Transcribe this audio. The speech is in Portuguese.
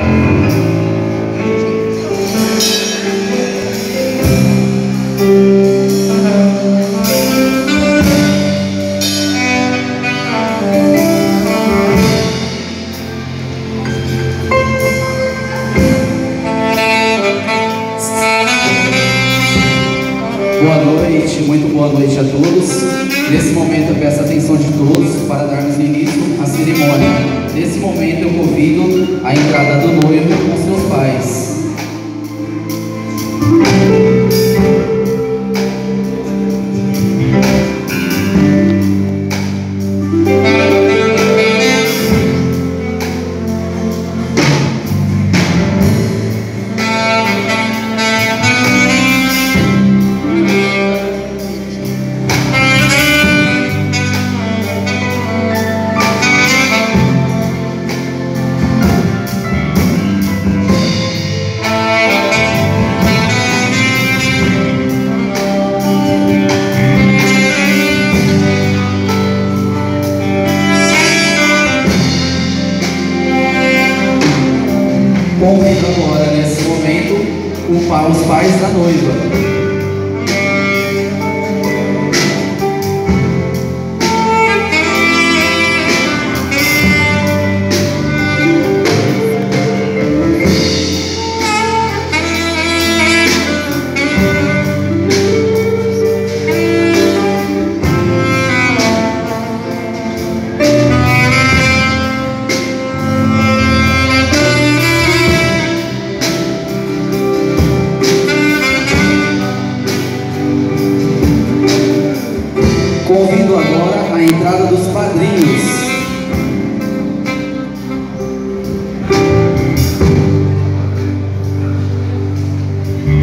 Boa noite, muito boa noite a todos. Nesse momento eu peço a atenção de todos para darmos início à cerimônia. Nesse momento eu convido a entrada do noivo com seus pais. Convido agora, nesse momento, os pais da noiva.